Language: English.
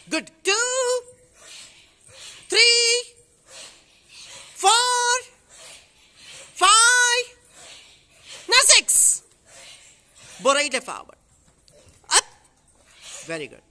Good. 2, 3, 4, 5. Now 6. Borate forward. Up. Very good.